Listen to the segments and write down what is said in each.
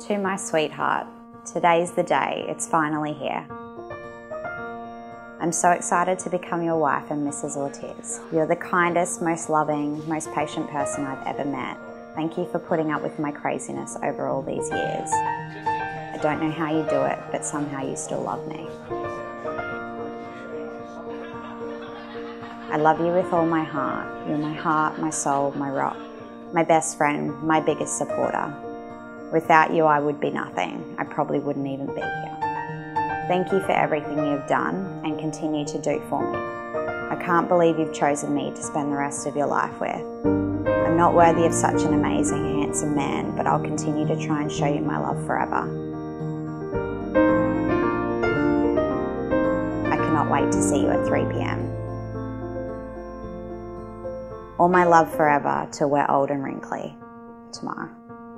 To my sweetheart, today's the day, it's finally here. I'm so excited to become your wife and Mrs. Ortiz. You're the kindest, most loving, most patient person I've ever met. Thank you for putting up with my craziness over all these years. I don't know how you do it, but somehow you still love me. I love you with all my heart. You're my heart, my soul, my rock, my best friend, my biggest supporter. Without you, I would be nothing. I probably wouldn't even be here. Thank you for everything you've done and continue to do for me. I can't believe you've chosen me to spend the rest of your life with. I'm not worthy of such an amazing, handsome man, but I'll continue to try and show you my love forever. I cannot wait to see you at 3 p.m. All my love forever till we're old and wrinkly. Tamara.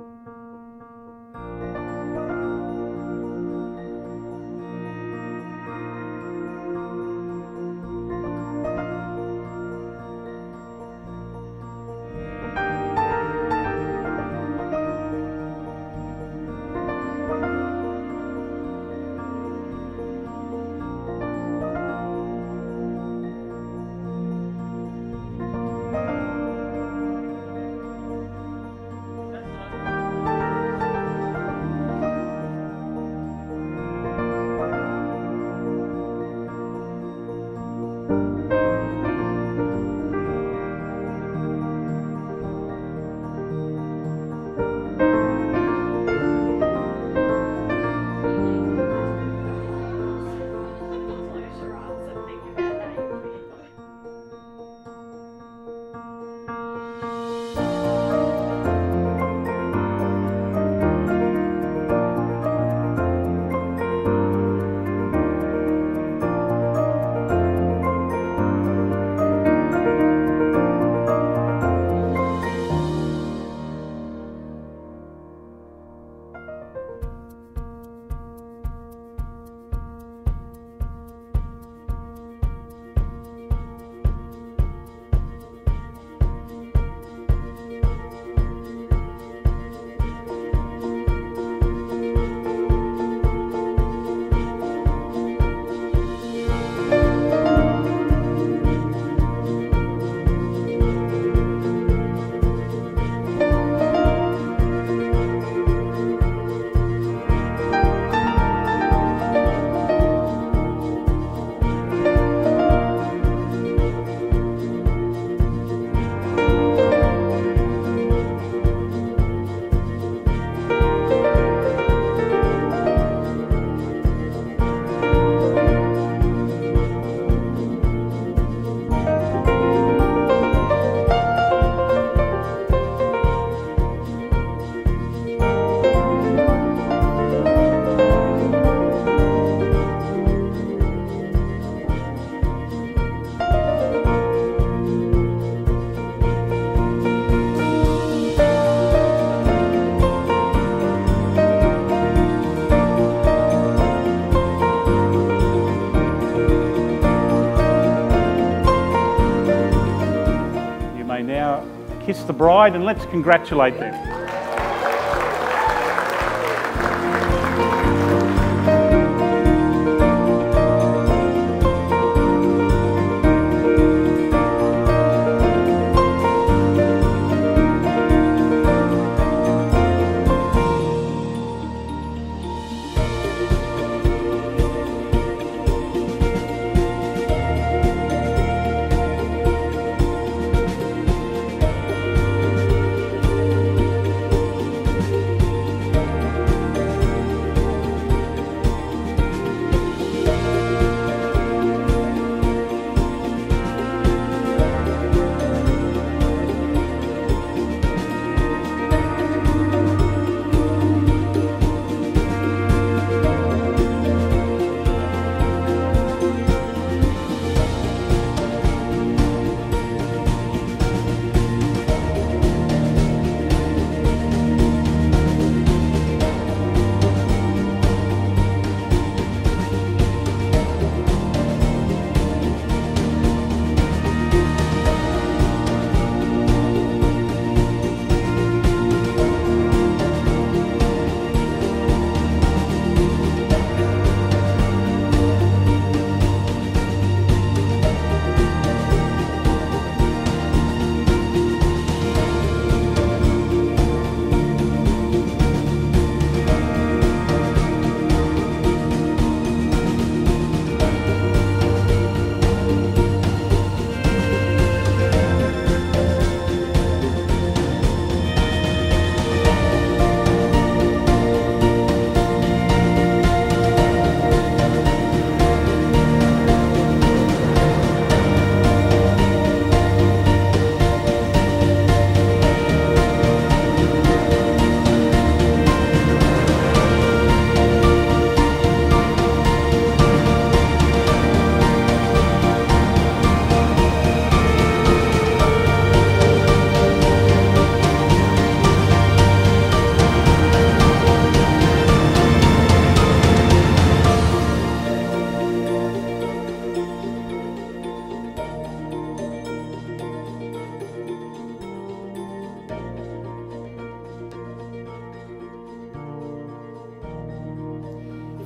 Now kiss the bride and let's congratulate them.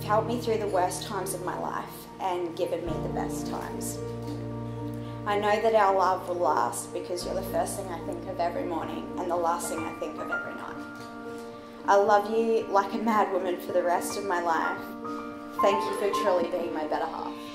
helped me through the worst times of my life and given me the best times. I know that our love will last because you're the first thing I think of every morning and the last thing I think of every night. I love you like a mad woman for the rest of my life. Thank you for truly being my better half.